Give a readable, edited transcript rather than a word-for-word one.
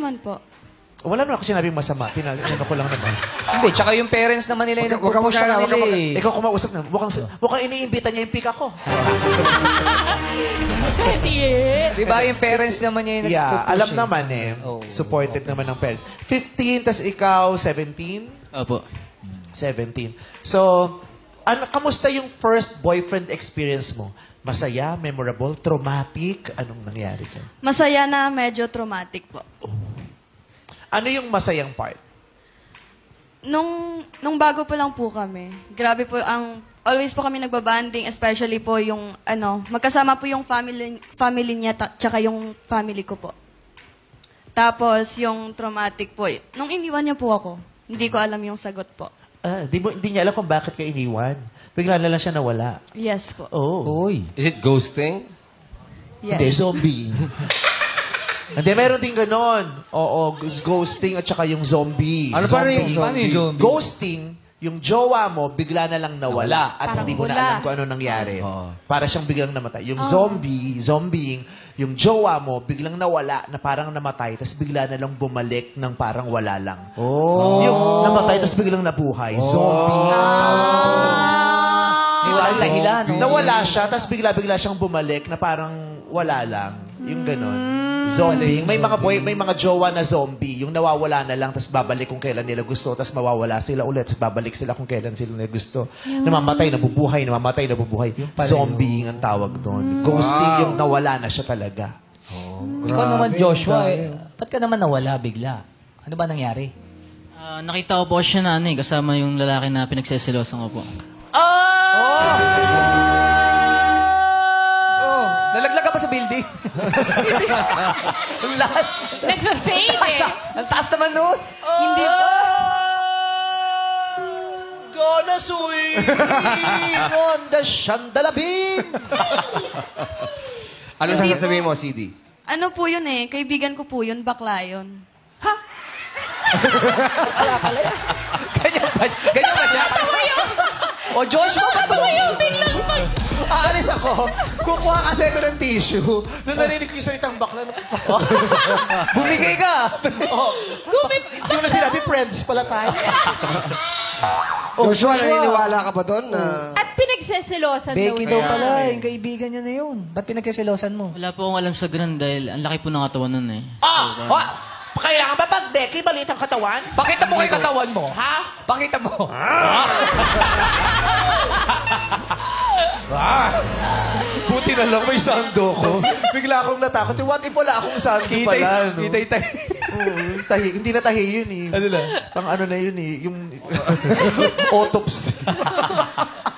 naman po. Wala naman ako sinabing masama. Tinanong ko lang naman. Hindi, tsaka yung parents naman nila yung nagpupush sa kanila eh. Ikaw kumausap na. Mukhang iniimbita niya yung pika ko. Diba yung parents naman niya yung nagpupush? Yeah, alam naman eh. Supported naman ng parents. 15, tas ikaw 17? Opo. 17. So, kamusta yung first boyfriend experience mo? Masaya, memorable, traumatic? Anong nangyari dyan? Masaya na medyo traumatic po. Ano yung masayang part? Nung bago po lang po kami, grabe po always po kami nagbabanding, especially po yung, magkasama po yung family niya, tsaka yung family ko po. Tapos, yung traumatic po, nung iniwan niya po ako, hindi ko alam yung sagot po. Hindi niya alam kung bakit ka iniwan. Bigla na lang siya nawala. Yes po. Oh. Uy. Is it ghosting? Yes. Hindi, zombie. Hindi, meron din ganon. Oo, ghosting at saka yung zombie. Ano pa rin yung zombie? Ghosting, yung jowa mo, bigla na lang nawala. At Parang hindi mo na wala. alam kung ano nangyari. Para siyang biglang namatay. Yung zombieing, yung jowa mo, biglang nawala na parang namatay, tapos bigla na lang bumalik ng parang wala lang. Yung namatay, tapos biglang nabuhay. Zombie. Walang dahilan, no? Nawala siya, tapos bigla-bigla siyang bumalik na parang wala lang. Yung ganon. Zombie. May mga jowa na zombie. Yung nawawala na lang, tapos babalik kung kailan nila gusto, tapos mawawala sila ulit, tapos babalik sila kung kailan sila nila gusto. Namamatay, nabubuhay, namamatay, nabubuhay. Zombie ang tawag doon. Ghosting yung nawala na siya talaga. Ikaw naman, Joshua, ba't ka naman nawala bigla? Ano ba nangyari? Nakita ko po siya na kasama yung lalaki na pinagseselosan ko po. Nalaglag ka pa sa building. Ang lahat. Nagpa-fade eh. Ang taas naman nun. Hindi po. Gonna swing on the chandalabin. Ano sasabihin mo, CD? Ano po yun eh, kaibigan ko po yun, bakla yun. Ganyan ba siya? O, Joshua, ba ito? Aalis ako. Kukuha kasi ako ng tissue. Nung narinig ko yung salitang bakla. Bumigay ka. Yung na sinabi, friends pala tayo. Joshua, naniniwala ka ba doon? At pinagseselosan daw. Becky daw pala, yung kaibigan niya na yun. Ba't pinagkasilosan mo? Wala po akong alam sa ganun dahil ang laki po ng katawan nun eh. Kailangan ba pag Becky balit ang katawan? Pakita mo kay katawan mo. Ha? Pakita mo. Buti na lang may sando ko. Bigla akong natakot. What if wala akong sando pala? No? Tahi. Hindi na tahi yun eh. Ano na? Pang ano na yun eh. Yung autopsy.